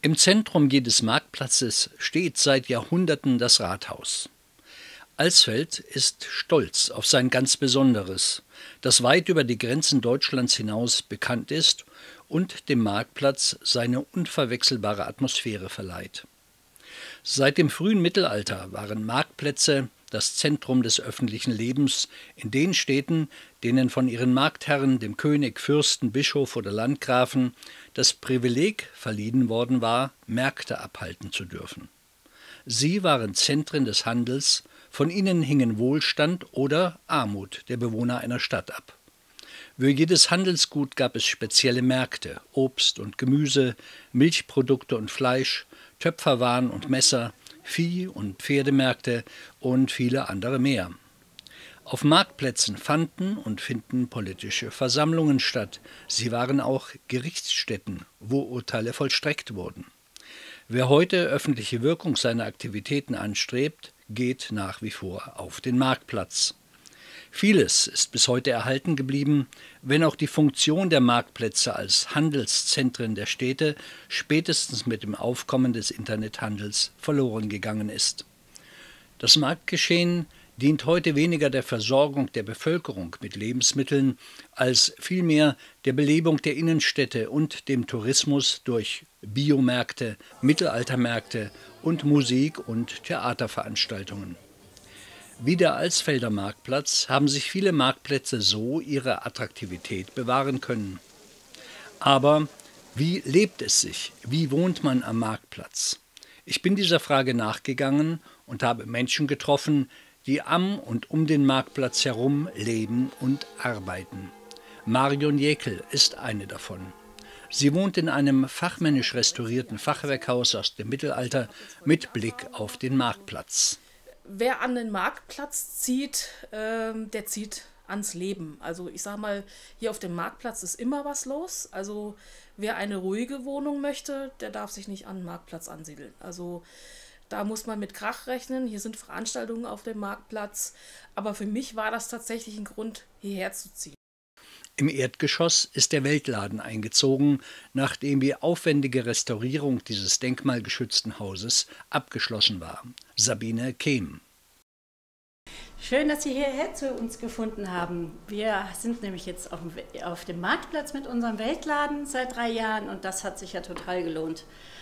Im Zentrum jedes Marktplatzes steht seit Jahrhunderten das Rathaus. Alsfeld ist stolz auf sein ganz Besonderes, das weit über die Grenzen Deutschlands hinaus bekannt ist und dem Marktplatz seine unverwechselbare Atmosphäre verleiht. Seit dem frühen Mittelalter waren Marktplätze das Zentrum des öffentlichen Lebens in den Städten, denen von ihren Marktherren, dem König, Fürsten, Bischof oder Landgrafen, das Privileg verliehen worden war, Märkte abhalten zu dürfen. Sie waren Zentren des Handels, von ihnen hingen Wohlstand oder Armut der Bewohner einer Stadt ab. Für jedes Handelsgut gab es spezielle Märkte, Obst und Gemüse, Milchprodukte und Fleisch, Töpferwaren und Messer, Vieh- und Pferdemärkte und viele andere mehr. Auf Marktplätzen fanden und finden politische Versammlungen statt. Sie waren auch Gerichtsstätten, wo Urteile vollstreckt wurden. Wer heute öffentliche Wirkung seiner Aktivitäten anstrebt, geht nach wie vor auf den Marktplatz. Vieles ist bis heute erhalten geblieben, wenn auch die Funktion der Marktplätze als Handelszentren der Städte spätestens mit dem Aufkommen des Internethandels verloren gegangen ist. Das Marktgeschehen dient heute weniger der Versorgung der Bevölkerung mit Lebensmitteln, als vielmehr der Belebung der Innenstädte und dem Tourismus durch Biomärkte, Mittelaltermärkte und Musik- und Theaterveranstaltungen. Wie der Alsfelder Marktplatz haben sich viele Marktplätze so ihre Attraktivität bewahren können. Aber wie lebt es sich? Wie wohnt man am Marktplatz? Ich bin dieser Frage nachgegangen und habe Menschen getroffen, die am und um den Marktplatz herum leben und arbeiten. Marion Jäckel ist eine davon. Sie wohnt in einem fachmännisch restaurierten Fachwerkhaus aus dem Mittelalter mit Blick auf den Marktplatz. Wer an den Marktplatz zieht, der zieht ans Leben. Also ich sage mal, hier auf dem Marktplatz ist immer was los. Also wer eine ruhige Wohnung möchte, der darf sich nicht an den Marktplatz ansiedeln. Also da muss man mit Krach rechnen. Hier sind Veranstaltungen auf dem Marktplatz. Aber für mich war das tatsächlich ein Grund, hierher zu ziehen. Im Erdgeschoss ist der Weltladen eingezogen, nachdem die aufwendige Restaurierung dieses denkmalgeschützten Hauses abgeschlossen war. Sabine Kehm. Schön, dass Sie hierher zu uns gefunden haben. Wir sind nämlich jetzt auf dem Marktplatz mit unserem Weltladen seit 3 Jahren und das hat sich ja total gelohnt.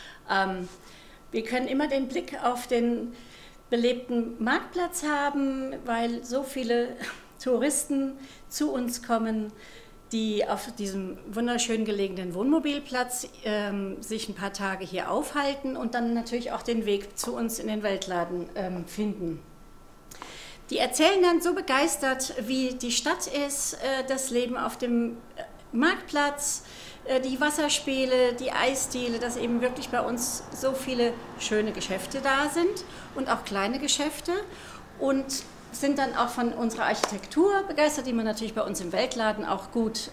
Wir können immer den Blick auf den belebten Marktplatz haben, weil so viele Touristen zu uns kommen, die auf diesem wunderschön gelegenen Wohnmobilplatz sich ein paar Tage hier aufhalten und dann natürlich auch den Weg zu uns in den Weltladen finden. Die erzählen dann so begeistert, wie die Stadt ist, das Leben auf dem Marktplatz, die Wasserspiele, die Eisdiele, dass eben wirklich bei uns so viele schöne Geschäfte da sind und auch kleine Geschäfte und sind dann auch von unserer Architektur begeistert, die man natürlich bei uns im Weltladen auch gut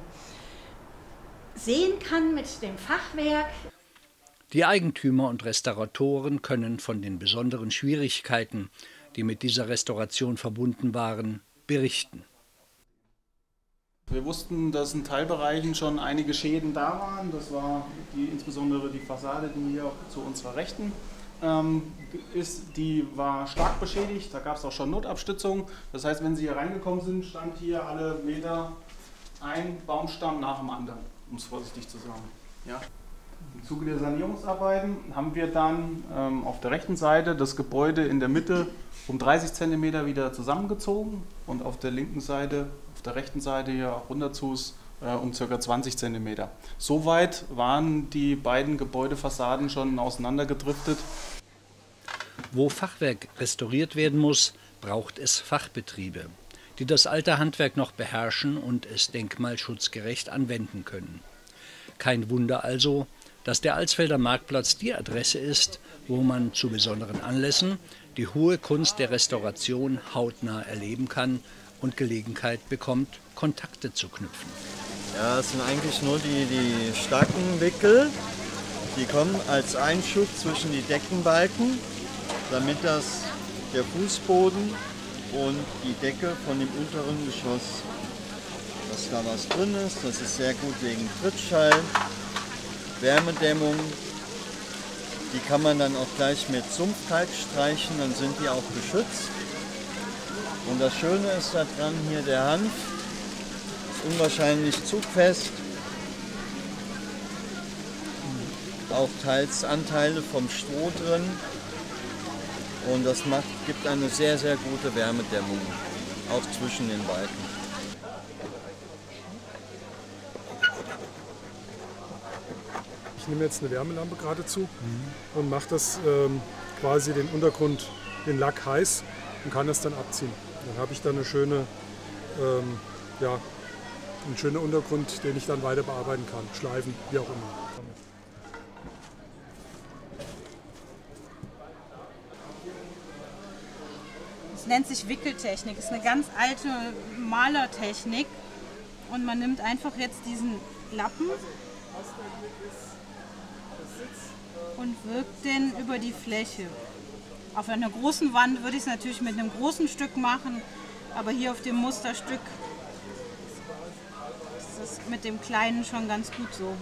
sehen kann mit dem Fachwerk. Die Eigentümer und Restauratoren können von den besonderen Schwierigkeiten, die mit dieser Restauration verbunden waren, berichten. Wir wussten, dass in Teilbereichen schon einige Schäden da waren. Das war insbesondere die Fassade, die hier zu unserer Rechten die war stark beschädigt, da gab es auch schon Notabstützung. Das heißt, wenn Sie hier reingekommen sind, stand hier alle Meter ein Baumstamm nach dem anderen, um es vorsichtig zu sagen. Ja. Im Zuge der Sanierungsarbeiten haben wir dann auf der rechten Seite das Gebäude in der Mitte um 30 cm wieder zusammengezogen und auf der linken Seite, auf der rechten Seite hier runterzus um ca. 20 cm. Soweit waren die beiden Gebäudefassaden schon auseinandergedriftet. Wo Fachwerk restauriert werden muss, braucht es Fachbetriebe, die das alte Handwerk noch beherrschen und es denkmalschutzgerecht anwenden können. Kein Wunder also, dass der Alsfelder Marktplatz die Adresse ist, wo man zu besonderen Anlässen die hohe Kunst der Restauration hautnah erleben kann und Gelegenheit bekommt, Kontakte zu knüpfen. Ja, es sind eigentlich nur die starken Wickel, die kommen als Einschub zwischen die Deckenbalken, damit der Fußboden und die Decke von dem unteren Geschoss, dass da was drin ist. Das ist sehr gut wegen Trittschall, Wärmedämmung Die kann man dann auch gleich mit Sumpfkalk streichen, dann sind die auch geschützt. Und das Schöne ist daran hier, der Hanf ist unwahrscheinlich zugfest. Auch teils Anteile vom Stroh drin. Und das gibt eine sehr, sehr gute Wärmedämmung, auch zwischen den Balken. Ich nehme jetzt eine Wärmelampe geradezu und mache das quasi den Untergrund, den Lack heiß und kann das dann abziehen. Dann habe ich dann einen schönen Untergrund, den ich dann weiter bearbeiten kann, schleifen, wie auch immer. Es nennt sich Wickeltechnik. Es ist eine ganz alte Malertechnik. Und man nimmt einfach jetzt diesen Lappen und wirkt den über die Fläche. Auf einer großen Wand würde ich es natürlich mit einem großen Stück machen, aber hier auf dem Musterstück ist es mit dem kleinen schon ganz gut so.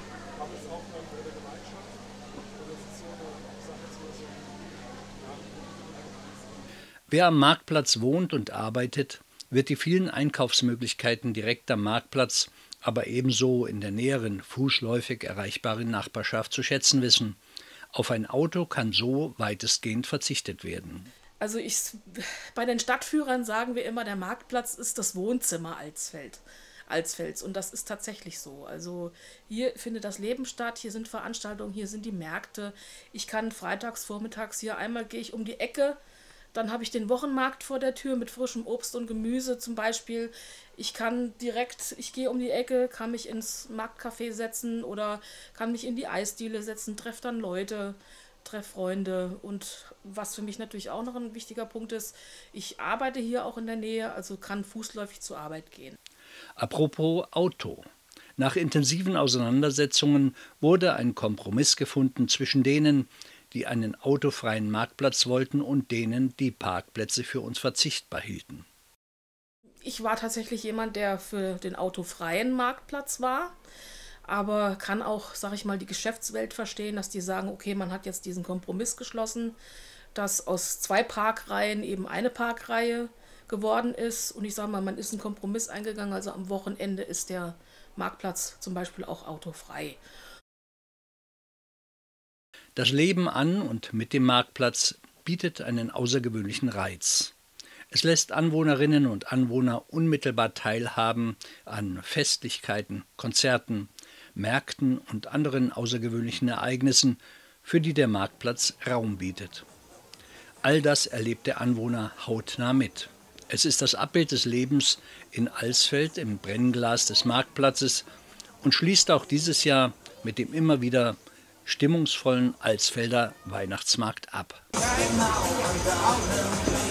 Wer am Marktplatz wohnt und arbeitet, wird die vielen Einkaufsmöglichkeiten direkt am Marktplatz, aber ebenso in der näheren, fußläufig erreichbaren Nachbarschaft zu schätzen wissen. Auf ein Auto kann so weitestgehend verzichtet werden. Also bei den Stadtführern sagen wir immer, der Marktplatz ist das Wohnzimmer Alsfelds. Und das ist tatsächlich so. Also hier findet das Leben statt, hier sind Veranstaltungen, hier sind die Märkte. Ich kann freitags, vormittags hier einmal gehe ich um die Ecke. Dann habe ich den Wochenmarkt vor der Tür mit frischem Obst und Gemüse zum Beispiel. Ich gehe um die Ecke, kann mich ins Marktcafé setzen oder kann mich in die Eisdiele setzen, treffe dann Leute, treffe Freunde. Und was für mich natürlich auch noch ein wichtiger Punkt ist, ich arbeite hier auch in der Nähe, also kann fußläufig zur Arbeit gehen. Apropos Auto. Nach intensiven Auseinandersetzungen wurde ein Kompromiss gefunden zwischen denen, die einen autofreien Marktplatz wollten und denen, die Parkplätze für uns verzichtbar hielten. Ich war tatsächlich jemand, der für den autofreien Marktplatz war, aber kann auch, sage ich mal, die Geschäftswelt verstehen, dass die sagen, okay, man hat jetzt diesen Kompromiss geschlossen, dass aus 2 Parkreihen eben eine Parkreihe geworden ist und ich sage mal, man ist einen Kompromiss eingegangen, also am Wochenende ist der Marktplatz zum Beispiel auch autofrei. Das Leben an und mit dem Marktplatz bietet einen außergewöhnlichen Reiz. Es lässt Anwohnerinnen und Anwohner unmittelbar teilhaben an Festlichkeiten, Konzerten, Märkten und anderen außergewöhnlichen Ereignissen, für die der Marktplatz Raum bietet. All das erlebt der Anwohner hautnah mit. Es ist das Abbild des Lebens in Alsfeld im Brennglas des Marktplatzes und schließt auch dieses Jahr mit dem immer wieder stimmungsvollen Alsfelder Weihnachtsmarkt ab.